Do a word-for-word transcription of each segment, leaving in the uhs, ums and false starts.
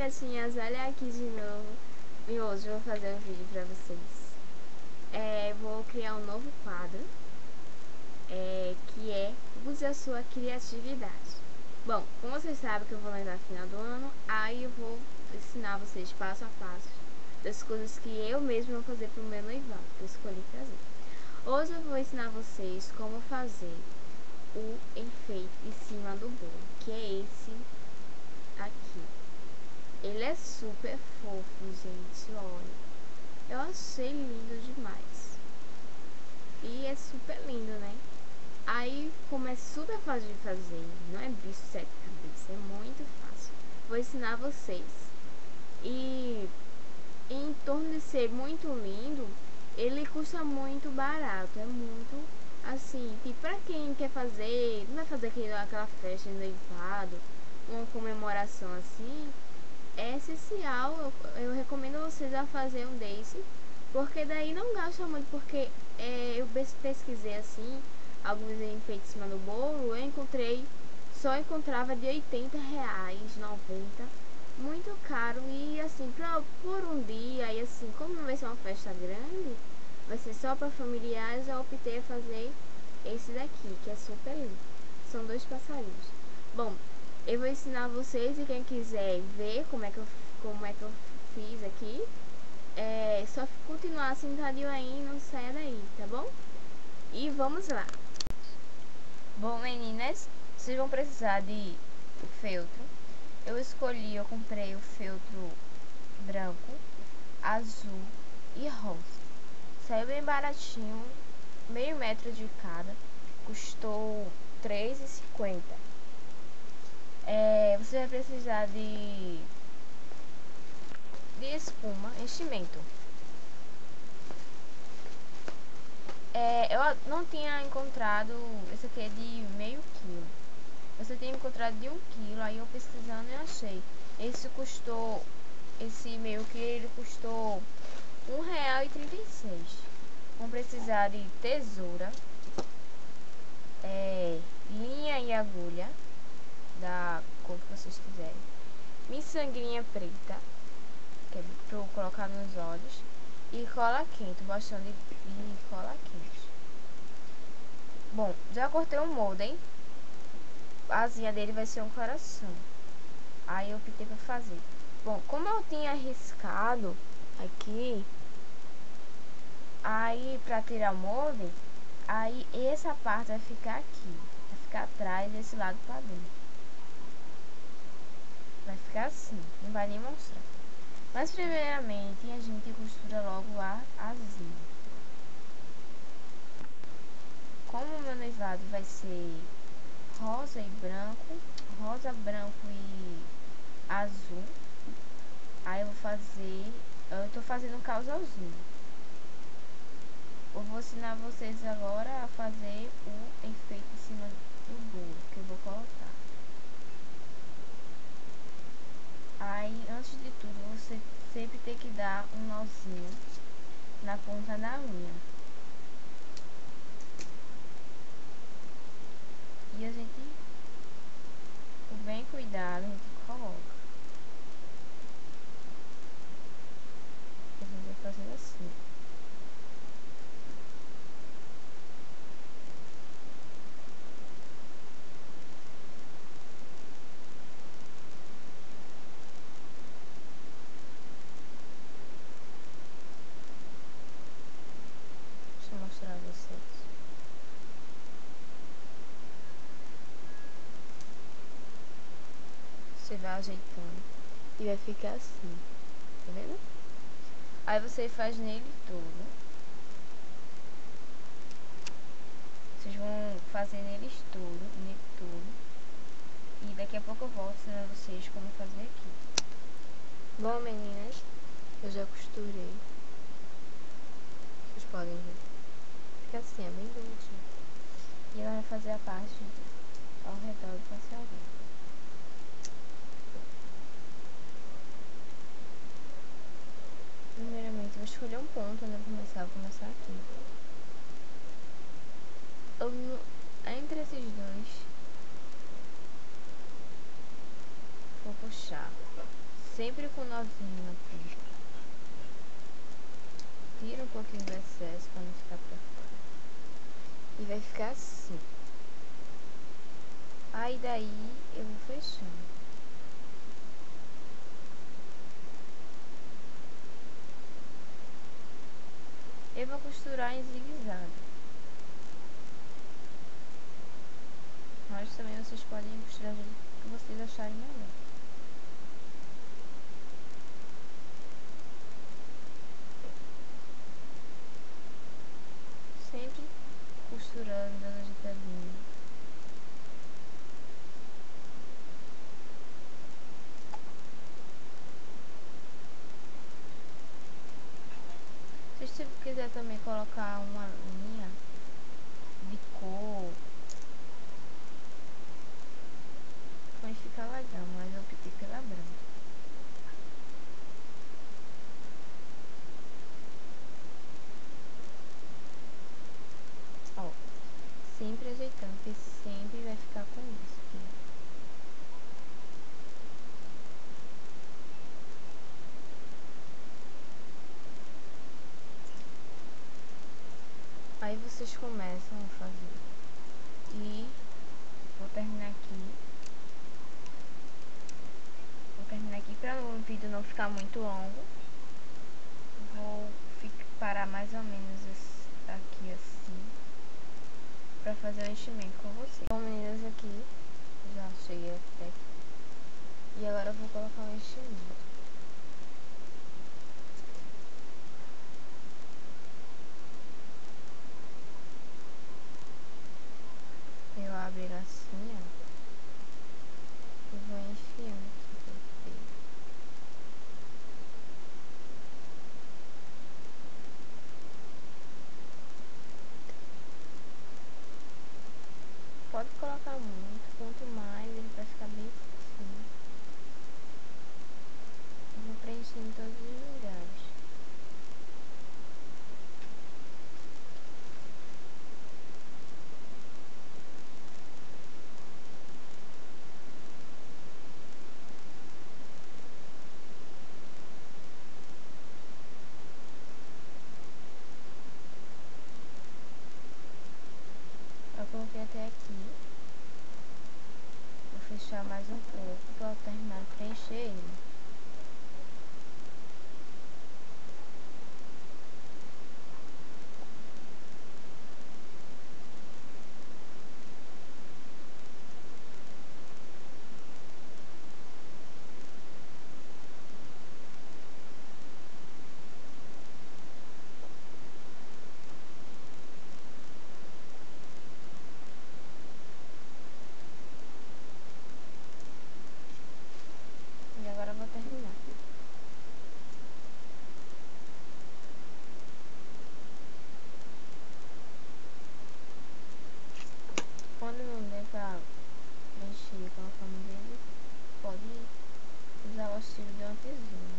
criancinhas, olha aqui de novo. E hoje eu vou fazer um vídeo pra vocês. É, vou criar um novo quadro, é, que é Use a Sua Criatividade. Bom, como vocês sabem que eu vou lembrar no final do ano, aí eu vou ensinar vocês passo a passo das coisas que eu mesma vou fazer pro meu noivado, que eu escolhi fazer. Hoje eu vou ensinar vocês como fazer o enfeite em cima do bolo, que é esse aqui. Ele é super fofo, gente, olha. Eu achei lindo demais. E é super lindo, né? Aí, como é super fácil de fazer, não é bicho de sete cabeças, é muito fácil. Vou ensinar vocês. E em torno de ser muito lindo, ele custa muito barato, é muito assim, tipo, pra quem quer fazer, não vai fazer aquela festa de noivado, uma comemoração assim, é essencial, eu, eu recomendo vocês a fazer um desse, porque daí não gasta muito, porque é, eu pesquisei assim, alguns enfeites em cima do bolo, eu encontrei, só encontrava de oitenta reais, noventa, muito caro, e assim, pra, por um dia, e assim, como não vai ser uma festa grande, vai ser só para familiares, eu optei a fazer esse daqui, que é super lindo. São dois passarinhos. Bom, eu vou ensinar vocês, e quem quiser ver como é que eu, como é que eu fiz aqui, é só continuar sentadinho aí, não saia daí, tá bom? E vamos lá. Bom, meninas, vocês vão precisar de feltro. Eu escolhi, eu comprei o feltro branco, azul e rosa. Saiu bem baratinho, meio metro de cada, custou três reais e cinquenta centavos. É, você vai precisar de, de espuma, enchimento. É, eu não tinha encontrado, esse aqui é de meio quilo. Você tem encontrado de um quilo, aí eu pesquisando eu achei. Esse custou, esse meio quilo, ele custou um real e trinta e seis centavos. Vão precisar de tesoura, é, linha e agulha da cor que vocês quiserem, miçanguinha preta, que é para colocar nos olhos, e cola quente, bastante de cola quente. Bom, já cortei o molde, hein? A asinha dele vai ser um coração, aí eu optei para fazer. Bom, como eu tinha riscado aqui, aí pra tirar o molde, aí essa parte vai ficar aqui, vai ficar atrás desse lado pra dentro. Vai ficar assim, não vai nem mostrar. Mas primeiramente a gente costura logo a asinha. Como o meu noivado vai ser rosa e branco, rosa, branco e azul, aí eu vou fazer, eu tô fazendo um casalzinho. Eu vou ensinar vocês agora a fazer o enfeite em cima do bolo, que eu vou colocar. Aí, antes de tudo, você sempre tem que dar um nozinho na ponta da unha. E a gente, com bem cuidado, a gente coloca. A gente vai fazer assim. Deixa eu mostrar a vocês. Você vai ajeitando e vai ficar assim, tá vendo? Aí você faz nele todo. Vocês vão fazer neles tudo, nele tudo. E daqui a pouco eu volto ensinando vocês como fazer aqui. Bom, meninas, eu já costurei. Vocês podem ver. Fica assim, é bem bonitinho. E ela vai fazer a parte ao redor do passarinho. Primeiramente, eu vou escolher um ponto, né? Começar, vou começar aqui. Eu, entre esses dois, vou puxar Sempre com o nozinho na ponta. Tira um pouquinho do excesso pra não ficar pra fora. E vai ficar assim. Aí daí eu vou fechando. Eu vou costurar em zigue-zague. Mas também vocês podem costurar do jeito que vocês acharem melhor. Sempre costurando, dando ajeitadinho. Se você quiser também colocar uma linha de cor, pode ficar legal, mas eu optei pela branca. Ó, sempre ajeitando, porque sempre vai ficar com isso aqui. Aí vocês começam a fazer. E vou terminar aqui. Vou terminar aqui para o vídeo não ficar muito longo. Vou parar mais ou menos aqui assim, para fazer o enchimento com vocês. Bom, meninas, aqui já cheguei até aqui. E agora eu vou colocar o enchimento. Eu abro ele assim, ó, e vou enfiando aqui pra ver. Pode colocar muito, quanto mais ele vai ficar bem fofinho. Eu vou preencher em todos os lugares. Eu coloquei até aqui. Vou fechar mais um pouco para eu terminar de preencher ele. E agora eu vou terminar. Quando não der pra preencher com a forma dele, pode usar o auxílio de uma tesoura.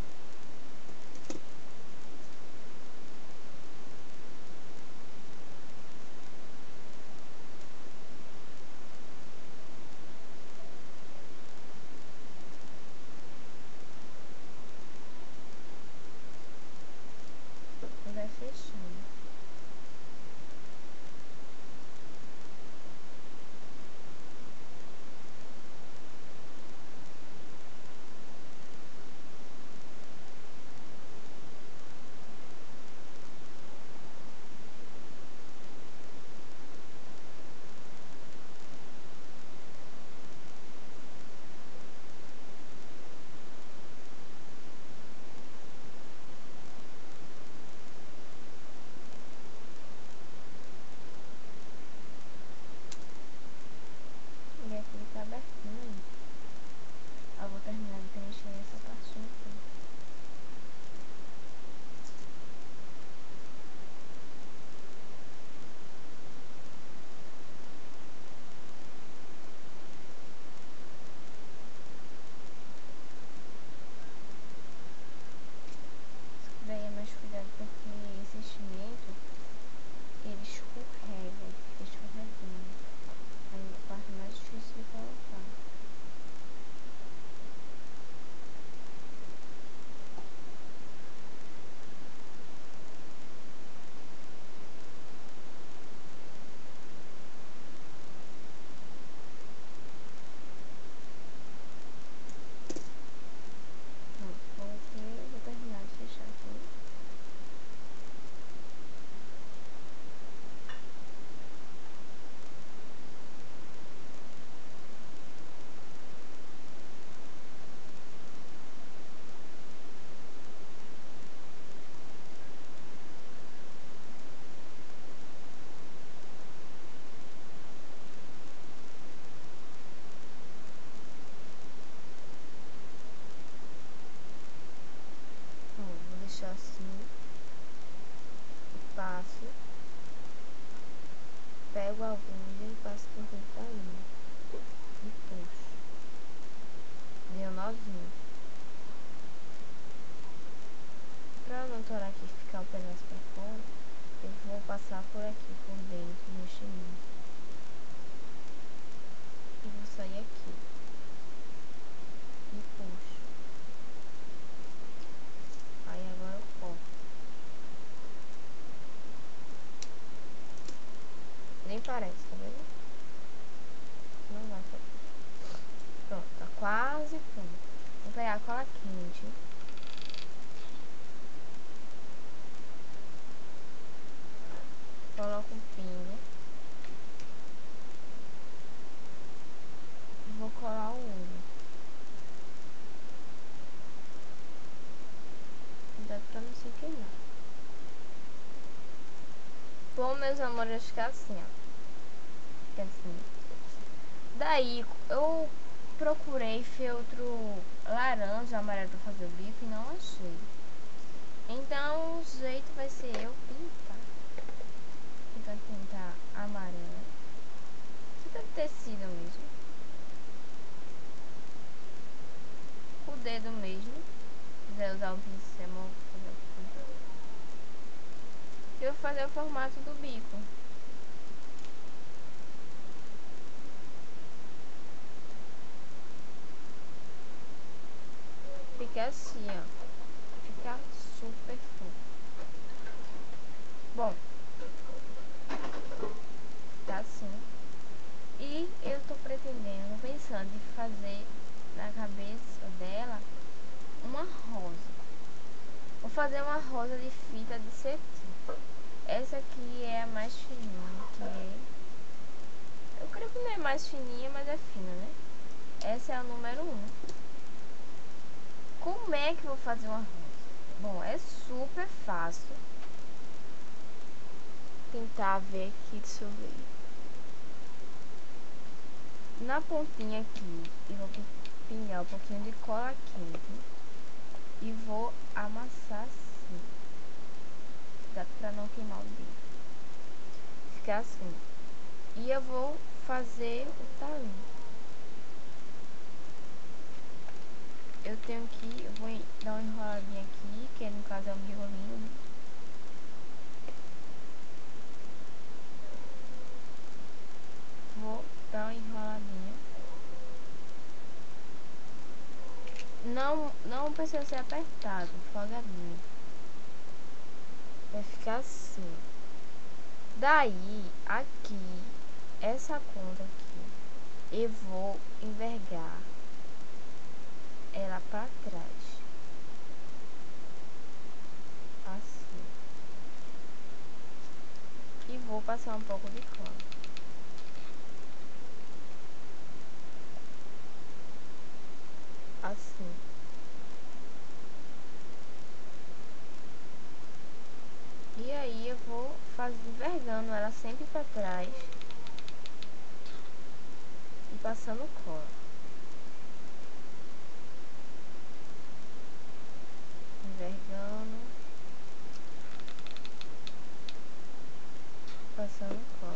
E vai fechando. torar aqui ficar o pedaço pra fora, eu vou passar por aqui, por dentro do enchimento. E vou sair aqui. E puxo. Aí agora eu corto. Nem parece, tá vendo? Não vai fazer. Pronto, tá quase pronto. Vou pegar a cola quente. Coloco um pingo. E vou colar o olho. Cuidado pra não se queimar. Bom, meus amores, vai ficar assim, ó. Fica assim. Daí, eu procurei feltro laranja, amarelo pra fazer o bico e não achei. Então, o jeito vai ser eu pintar. Então, pintar amarelo. Isso deve ter tecido mesmo. O dedo mesmo. Se quiser usar um pincel, eu vou fazer o pincel. Eu vou fazer o formato do bico. Fica assim, ó. Fica super fofo. Bom, tá assim. E eu tô pretendendo, pensando em fazer na cabeça dela uma rosa. Vou fazer uma rosa de fita de cetim. Essa aqui é a mais fininha, que é... Eu creio que não é mais fininha, mas é fina, né? Essa é a número um. Como é que eu vou fazer uma rosa? Bom, é super fácil. Vou tentar ver aqui, deixa eu ver. Na pontinha aqui, eu vou pingar um pouquinho de cola quente e vou amassar assim. Dá pra não queimar o dedo. Ficar assim. E eu vou fazer o talinho. Eu tenho que, eu vou dar uma enroladinha aqui, que no caso é um miolinho, né? Vou dar uma enroladinha. Não, não precisa ser apertado, folgadinho. Vai ficar assim. Daí, aqui, essa ponta aqui, eu vou envergar ela pra trás. Assim. E vou passar um pouco de cola. Assim. E aí eu vou fazer, envergando ela sempre pra trás e passando cola. Envergando, passando cola.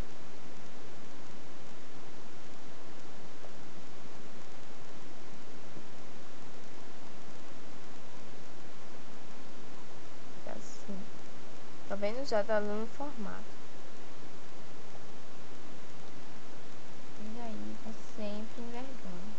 Assim. Tá vendo? Já tá dando formato. E aí, vou sempre envergando.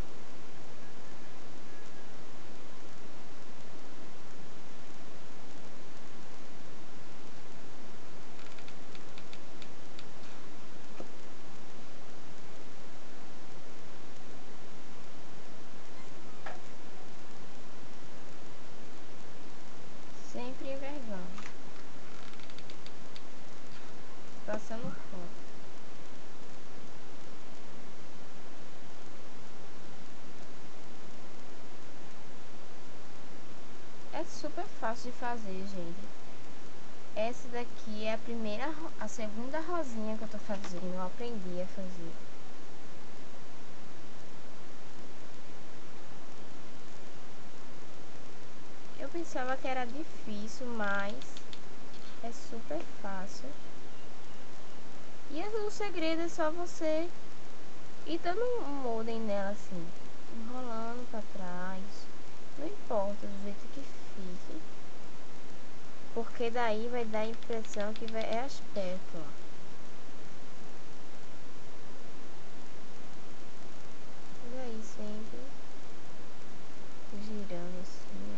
Sempre envergando. Passando cola. É super fácil de fazer, gente. Essa daqui é a primeira, a segunda rosinha que eu tô fazendo. Eu aprendi a fazer. Eu pensava que era difícil, mas é super fácil. E o segredo é só você ir dando um molde nela assim, enrolando pra trás. Não importa do jeito que fique. Porque daí vai dar a impressão que vai, é aspecto, ó. E daí sempre girando assim, ó.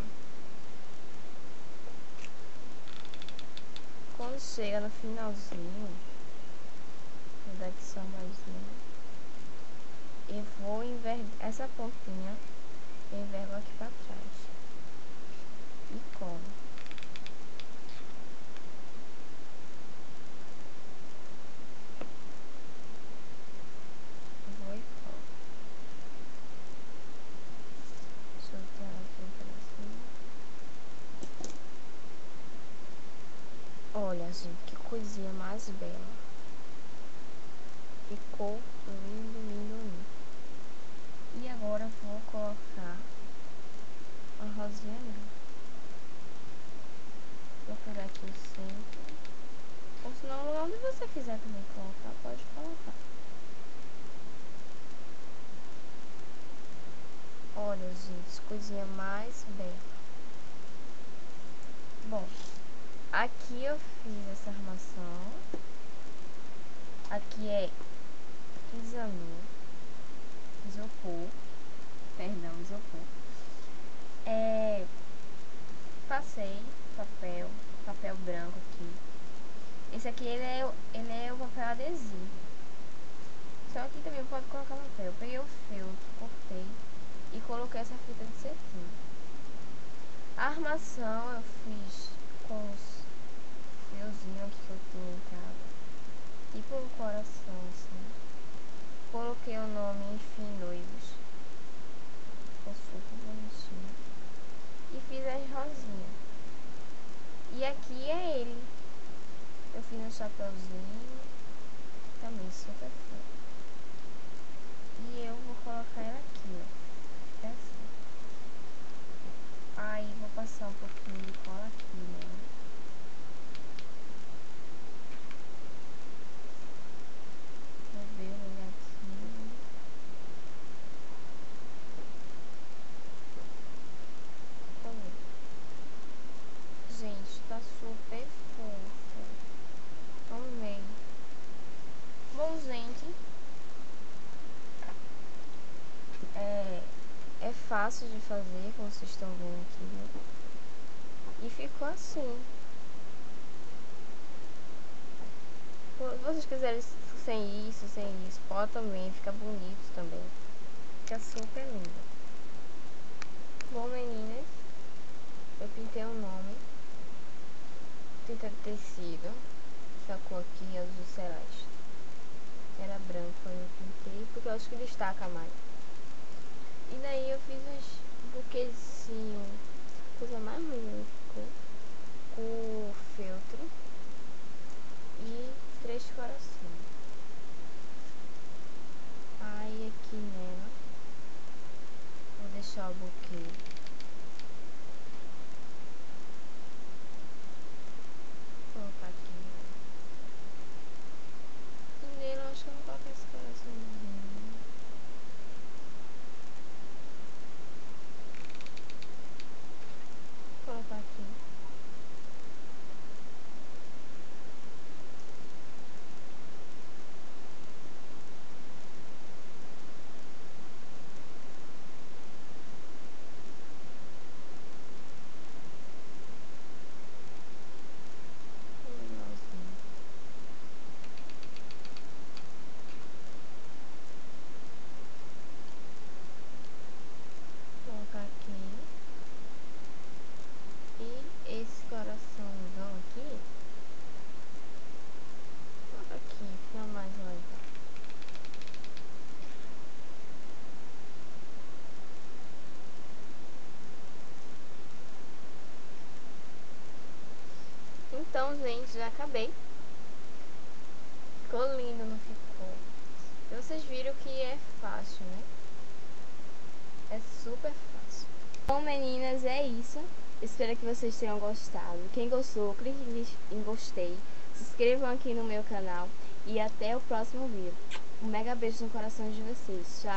Quando chega no finalzinho, vou dar aqui só mais uma. Eu vou envergar essa pontinha, eu envergo aqui pra trás e colo. Vou e colo. Deixa eu ter aqui um pedacinho. Olha, gente, que coisinha mais bela. Ficou lindo, lindo, lindo. E agora eu vou colocar a rosinha ali. Vou pegar aqui o centro. Ou senão, onde você quiser também colocar, pode colocar. Olha, gente, coisinha mais bela. Bom, aqui eu fiz essa armação. Aqui é isanu, isopor, perdão, isopor. É, passei papel, papel branco aqui. Esse aqui ele é, ele é o papel adesivo. Só que também pode colocar papel. Eu peguei o feltro, cortei e coloquei essa fita de cetim. A armação eu fiz com os fiozinhos aqui que eu tinha em casa, tipo um coração assim. Coloquei o nome Enfim Noivos, ficou super bonitinho. E fiz as rosinhas. E aqui é ele. Eu fiz um chapeuzinho, também super fofo. E eu vou colocar ela aqui, ó. É assim. Aí vou passar um pouquinho de cola aqui, né? Vou ver ele aqui. Olha. Gente, tá super fofo. Vamos ver. Bom, gente, é, é fácil de fazer, como vocês estão vendo aqui, né? E ficou assim. Se vocês quiserem sem isso, sem isso, pode também, fica bonito também. Fica super lindo. Bom, meninas, eu pintei o nome. Tinta de tecido. Essa cor aqui, azul celeste. Era branco, eu pintei, porque eu acho que destaca mais. E daí eu fiz os buquezinhos, coisa mais linda ficou, com o feltro e três corações. Aí aqui nela, vou deixar o buquê. Vou colocar aqui. E nele eu acho que eu não coloquei esse coraçãozinho. Vou colocar aqui. Colocar aqui. E esse coraçãozão aqui, coloca aqui, fica mais legal. Então, gente, já acabei. Ficou lindo, não ficou? Então, vocês viram que é fácil, né? É super fácil. Bom, meninas, é isso. Espero que vocês tenham gostado. Quem gostou, clique em gostei. Se inscrevam aqui no meu canal. E até o próximo vídeo. Um mega beijo no coração de vocês. Tchau.